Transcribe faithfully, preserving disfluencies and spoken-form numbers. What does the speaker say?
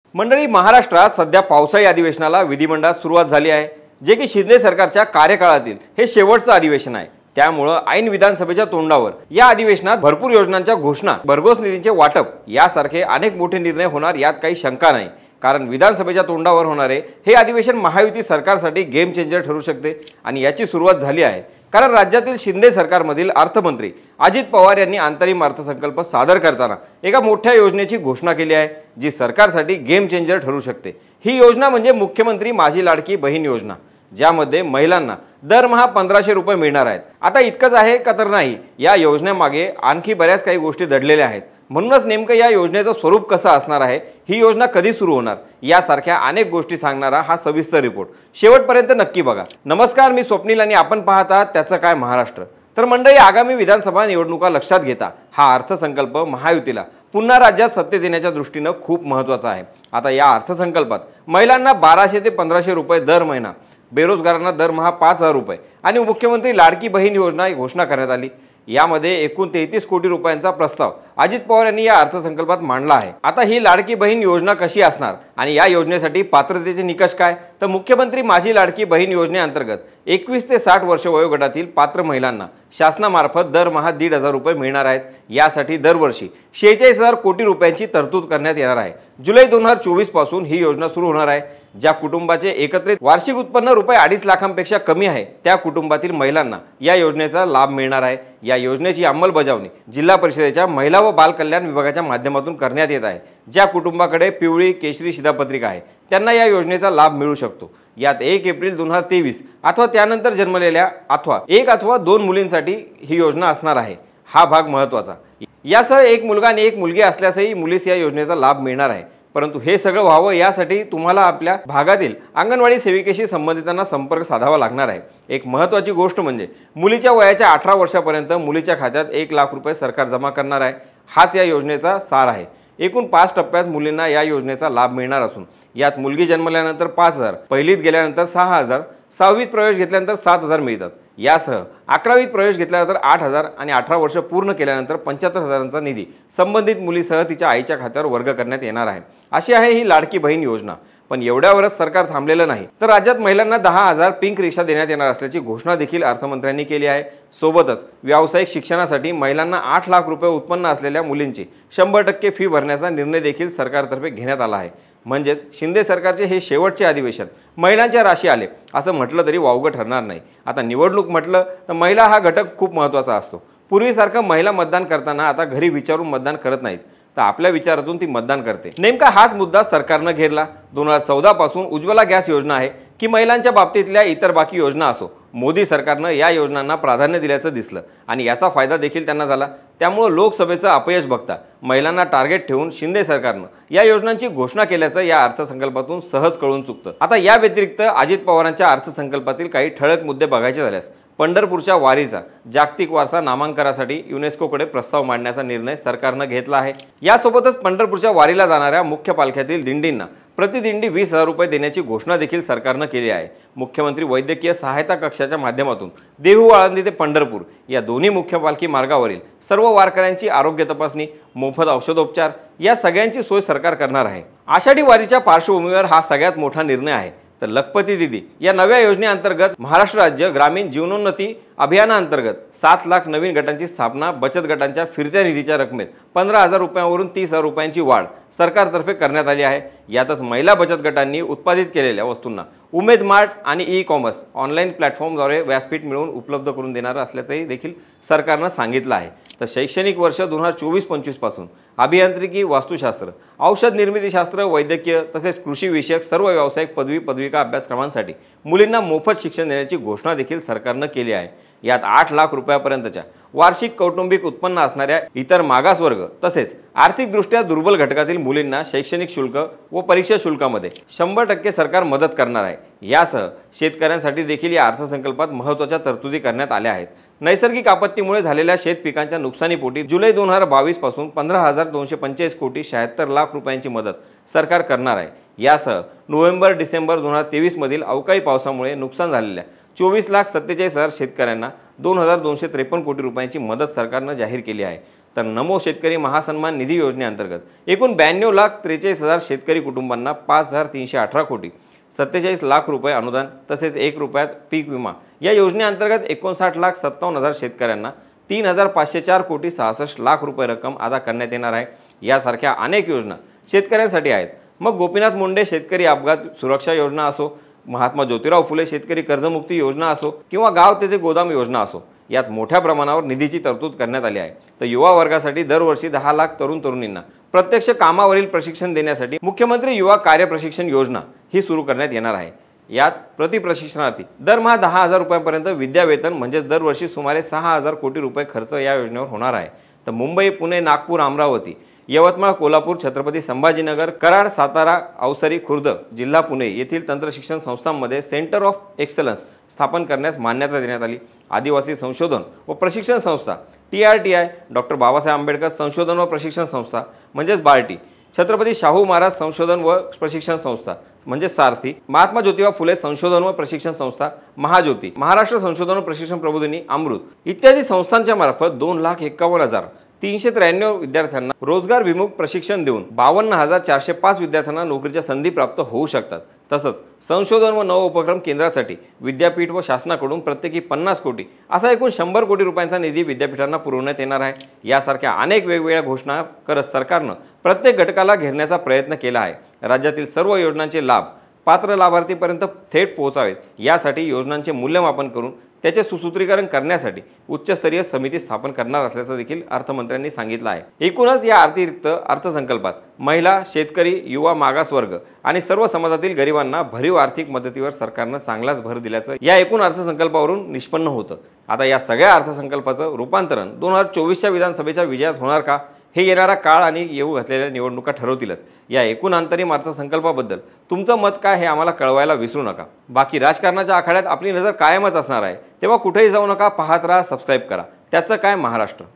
मंडळी, महाराष्ट्रात सध्या पावसाळी अधिवेशनाला विधिमंडळात सुरुवात झाली आहे, जे की शिंदे सरकारच्या कार्यकाळातील हे शेवटचं अधिवेशन आहे। त्यामुळे ऐन विधानसभेच्या तोंडावर या अधिवेशनात भरपूर योजनांच्या घोषणा, भरघोस निधीचे वाटप यासारखे अनेक मोठे निर्णय होणार यात काही शंका नाही। कारण विधानसभेच्या तोंडावर होणारे हे अधिवेशन महायुती सरकारसाठी गेम चेंजर ठरू शकते आणि याची सुरुवात झाली आहे। कारण राज्यातील शिंदे सरकारमधील अर्थमंत्री अजित पवार यांनी अंतरिम अर्थसंकल्प सादर करताना एका मोठ्या योजनेची घोषणा केली आहे, जी सरकारसाठी गेम चेंजर ठरू शकते। ही योजना म्हणजे मुख्यमंत्री माझी लाडकी बहीण योजना, ज्यामध्ये महिलांना दरमहा पंधराशे रुपये मिळणार आहेत। आता इतकंच आहे का तर नाही, या योजनेमागे आणखी बऱ्याच काही गोष्टी दडलेल्या आहेत। म्हणूनच नेमकं या योजनेचं स्वरूप कसं असणार आहे, ही योजना कधी सुरू होणार, यासारख्या अनेक गोष्टी सांगणारा हा सविस्तर रिपोर्ट शेवटपर्यंत नक्की बघा। नमस्कार, मी स्वप्नील आणि आपण पाहत आहात त्याचं काय महाराष्ट्र। तर मंडळी, आगामी विधानसभा निवडणुका लक्षात घेता हा अर्थसंकल्प महायुतीला पुन्हा राज्यात सत्तेत येण्याच्या दृष्टीने खूप महत्त्वाचा आहे। आता या अर्थसंकल्पात महिलांना बाराशे ते पंधराशे रुपये दर महिना, बेरोजगारांना दरमहा पाच हजार रुपये आणि मुख्यमंत्री लाडकी बहीण योजना घोषणा करण्यात आली। यामध्ये एकूण तेहतीस कोटी रुपयांचा प्रस्ताव अजित पवार यांनी या अर्थसंकल्पात मांडला आहे। आता ही लाडकी बहीण योजना कशी असणार आणि या योजनेसाठी पात्रतेचे निकष काय, तर मुख्यमंत्री माझी लाडकी बहीण योजनेअंतर्गत एकवीस ते साठ वर्ष वयोगटातील पात्र महिलांना शासनामार्फत दरमहा दीड हजार रुपये मिळणार आहेत। यासाठी दरवर्षी शेहेचाळीस हजार कोटी रुपयांची तरतूद करण्यात येणार आहे। जुलै दोन हजार चोवीस पासून ही योजना सुरू होणार आहे। ज्या कुटुंबाचे एकत्रित वार्षिक उत्पन्न रुपये अडीच लाखांपेक्षा कमी आहे, त्या कुटुंबातील महिलांना या योजनेचा लाभ मिळणार आहे। या योजनेची अंमलबजावणी जिल्हा परिषदेच्या महिला व बाल कल्याण विभागाच्या माध्यमातून करण्यात येत आहे। ज्या कुटुंबाकडे पिवळी केशरी शिधापत्रिका आहे, त्यांना या योजनेचा लाभ मिळू शकतो। यात एक एप्रिल दोन हजार तेवीस अथवा त्यानंतर जन्मलेल्या अथवा एक अथवा दोन मुलींसाठी ही योजना असणार आहे। हा भाग महत्त्वाचा। यासह एक मुलगा आणि एक मुलगी असल्यासही मुलीस या योजनेचा लाभ मिळणार आहे। परंतु हे सगळं व्हावं यासाठी तुम्हाला आपल्या भागातील अंगणवाडी सेविकेशी संबंधितांना संपर्क साधावा लागणार आहे। एक महत्त्वाची गोष्ट म्हणजे मुलीच्या वयाच्या अठरा वर्षापर्यंत मुलीच्या खात्यात एक लाख रुपये सरकार जमा करणार आहे। हाच या योजनेचा सार आहे। एकूण पाच टप्प्यात मुलींना या योजनेचा लाभ मिळणार असून यात मुलगी जन्मल्यानंतर पाच हजार, पहिलीत गेल्यानंतर सहा हजार, सहावीत प्रवेश घेतल्यानंतर सात हजार मिळतात। यासह अकरावीत प्रवेश घेतल्यानंतर आठ हजार आणि अठरा वर्ष पूर्ण केल्यानंतर पंच्याहत्तर हजारांचा निधी संबंधित मुलीसह तिच्या आईच्या खात्यावर वर्ग करण्यात येणार आहे। अशी आहे ही लाडकी बहीण योजना। पण एवढ्यावरच सरकार थांबलेलं नाही, तर राज्यात महिलांना दहा हजार पिंक रिक्षा देण्यात येणार असल्याची घोषणा देखील अर्थमंत्र्यांनी केली आहे। सोबतच व्यावसायिक शिक्षणासाठी महिलांना आठ लाख रुपये उत्पन्न असलेल्या मुलींची शंभर टक्के फी भरण्याचा निर्णय देखील सरकारतर्फे घेण्यात आला आहे। म्हणजेच शिंदे सरकारचे हे शेवटचे अधिवेशन महिलांच्या राशी आले असं म्हटलं तरी वावगं ठरणार नाही। आता निवडणूक म्हटलं तर महिला हा घटक खूप महत्त्वाचा असतो। पूर्वीसारखं महिला मतदान करताना आता घरी विचारून मतदान करत नाहीत, तर आपल्या विचारातून ती मतदान करते। नेमका हाच मुद्दा सरकारनं घेरला। दोन हजार चौदा पासून उज्ज्वला गॅस योजना आहे की महिलांच्या बाबतीतल्या इतर बाकी योजना असो, मोदी सरकारनं या योजनांना प्राधान्य दिल्याचं दिसलं आणि याचा फायदा देखील त्यांना झाला। त्यामुळे लोकसभेचं अपयश बघता महिलांना टार्गेट ठेवून शिंदे सरकारनं या योजनांची घोषणा केल्याचं या अर्थसंकल्पातून सहज कळून चुकतं। आता या व्यतिरिक्त अजित पवारांच्या अर्थसंकल्पातील काही ठळक मुद्दे बघायचे झाल्यास पंढरपूरच्या वारीचा जागतिक वारसा नामांकनासाठी युनेस्कोकडे प्रस्ताव मांडण्याचा निर्णय सरकारनं घेतला आहे। यासोबतच पंढरपूरच्या वारीला जाणाऱ्या मुख्य पालख्यातील दिंडींना प्रतिदिंडी वीस हजार रुपये देण्याची घोषणा देखील सरकारनं केली आहे। मुख्यमंत्री वैद्यकीय सहायता कक्षाच्या माध्यमातून देहू आळंदी ते पंढरपूर या दोन्ही मुख्य पालखी मार्गावरील सर्व वारकऱ्यांची आरोग्य तपासणी, मोफत औषधोपचार या सगळ्यांची सोय सरकार करणार आहे। आषाढी वारीच्या पार्श्वभूमीवर हा सगळ्यात मोठा निर्णय आहे। तर लखपती दीदी या नव्या योजनेअंतर्गत महाराष्ट्र राज्य ग्रामीण जीवनोन्नती अभियानाअंतर्गत सात लाख नवीन गटांची स्थापना, बचत गटांच्या फिरत्या निधीच्या रकमेत पंधरा हजार रुपयांवरून तीस हजार रुपयांची वाढ सरकारतर्फे करण्यात आली आहे। यातच महिला बचत गटांनी उत्पादित केलेल्या वस्तूंना उमेद मार्ट आणि ई कॉमर्स ऑनलाईन प्लॅटफॉर्मद्वारे व्यासपीठ मिळवून उपलब्ध करून देणार असल्याचंही देखील सरकारनं सांगितलं आहे। तर शैक्षणिक वर्ष दोन हजार चोवीस पंचवीस पासून अभियांत्रिकी, वास्तुशास्त्र, औषध निर्मितीशास्त्र, वैद्यकीय तसेच कृषी विषयक सर्व व्यावसायिक पदवी पदविका अभ्यासक्रमांसाठी मुलींना मोफत शिक्षण देण्याची घोषणा देखील सरकारनं केली आहे। यात आठ लाख रुपयापर्यंतच्या वार्षिक कौटुंबिक उत्पन्न असणाऱ्या इतर मागासवर्ग तसेच आर्थिकदृष्ट्या दुर्बल घटकातील मुलींना शैक्षणिक शुल्क व परीक्षा शुल्कामध्ये शंभर टक्के सरकार मदत करणार आहे। यासह शेतकऱ्यांसाठी देखील या अर्थसंकल्पात महत्त्वाच्या तरतुदी करण्यात आल्या आहेत। नैसर्गिक आपत्तीमुळे झालेल्या शेत पिकांच्या नुकसानीपोटी जुलै दोन हजार बावीस पासून पंधरा हजार दोनशे पंचेचाळीस कोटी शहात्तर लाख रुपयांची मदत सरकार करणार आहे। यासह नोव्हेंबर डिसेंबर दोन हजार तेवीस मधील अवकाळी पावसामुळे नुकसान झालेल्या चोवीस लाख सत्तेचाळीस हजार शेतकऱ्यांना दोन हजार दोनशे त्रेपन्न कोटी रुपयांची मदत सरकारनं जाहीर केली आहे। तर नमो शेतकरी महासन्मान निधी योजनेअंतर्गत एकूण ब्याण्णव लाख त्रेचाळीस हजार शेतकरी कुटुंबांना पाच हजार तीनशे अठरा कोटी सत्तेचाळीस लाख रुपये अनुदान तसेच एक रुपयात पीक विमा या योजनेअंतर्गत एकोणसाठ लाख सत्तावन्न हजार शेतकऱ्यांना तीन हजार पाचशे चार कोटी सहासष्ट लाख रुपये रक्कम अदा करण्यात येणार आहे। यासारख्या अनेक योजना शेतकऱ्यांसाठी आहेत। मग गोपीनाथ मुंडे शेतकरी अपघात सुरक्षा योजना असो, महात्मा ज्योतिराव फुले शेतकरी कर्जमुक्ती योजना असो किंवा गाव तेथे गोदाम योजना असो, यात मोठ्या प्रमाणावर निधीची तरतूद करण्यात आली आहे। तर युवा वर्गासाठी दरवर्षी दहा लाख तरुण तरुणींना प्रत्यक्ष कामावरील प्रशिक्षण देण्यासाठी मुख्यमंत्री युवा कार्य प्रशिक्षण योजना ही सुरू करण्यात येणार आहे। यात प्रति प्रशिक्षणार्थी दरमहा दहा हजार रुपयांपर्यंत विद्यावेतन म्हणजेच दरवर्षी सुमारे सहा हजार कोटी रुपये खर्च या योजनेवर होणार आहे। तर मुंबई, पुणे, नागपूर, अमरावती, यवतमाळ, कोल्हापूर, छत्रपती संभाजीनगर, कराड, सातारा, अवसरी, खुर्द, जिल्हा पुणे येथील तंत्रशिक्षण संस्थांमध्ये सेंटर ऑफ एक्सलन्स स्थापन करण्यास मान्यता देण्यात आली। आदिवासी संशोधन व प्रशिक्षण संस्था T R T I, doctor Babasaheb Ambedkar संशोधन व प्रशिक्षण संस्था म्हणजेच बार्टी, छत्रपती शाहू महाराज संशोधन व प्रशिक्षण संस्था म्हणजे सारथी, महात्मा ज्योतिबा फुले संशोधन व प्रशिक्षण संस्था महाज्योती, महाराष्ट्र संशोधन व प्रशिक्षण प्रबोधिनी अमृत इत्यादी संस्थांच्या मार्फत दोन लाख एक्कावन्न हजार तीनशे त्र्याण्णव विद्यार्थ्यांना रोजगार विमुख प्रशिक्षण देऊन बावन्न हजार चारशे पाच विद्यार्थ्यांना नोकरीच्या संधी प्राप्त होऊ शकतात। तसंच संशोधन व नव उपक्रम केंद्रासाठी विद्यापीठ व शासनाकडून प्रत्येकी पन्नास कोटी असा एकूण शंभर कोटी रुपयांचा निधी विद्यापीठांना पुरवण्यात येणार आहे। यासारख्या अनेक वेगवेगळ्या घोषणा करत सरकारनं प्रत्येक घटकाला घेरण्याचा प्रयत्न केला आहे। राज्यातील सर्व योजनांचे लाभ पात्र लाभार्थीपर्यंत थेट पोहोचावेत यासाठी योजनांचे मूल्यमापन करून त्याचे सुसूत्रीकरण करण्यासाठी उच्चस्तरीय समिती स्थापन करणार असल्याचं देखील अर्थमंत्र्यांनी सांगितलं आहे। एकूणच या अतिरिक्त अर्थसंकल्पात महिला, शेतकरी, युवा, मागासवर्ग आणि सर्व समाजातील गरिबांना भरीव आर्थिक मदतीवर सरकारनं चांगलाच भर दिल्याचं या एकूण अर्थसंकल्पावरून निष्पन्न होतं। आता या सगळ्या अर्थसंकल्पाचं रूपांतरण दोन हजार चोवीसच्या विधानसभेच्या विजयात होणार का हे येणारा काळ आणि येऊ घातलेल्या निवडणुका ठरवतीलच। या एकूण अंतरिम अर्थसंकल्पाबद्दल तुमचं मत काय हे आम्हाला कळवायला विसरू नका। बाकी राजकारणाच्या आखाड्यात आपली नजर कायमच असणार आहे, तेव्हा कुठेही जाऊ नका, पाहत राहा, सबस्क्राईब करा। त्याचं काय महाराष्ट्र।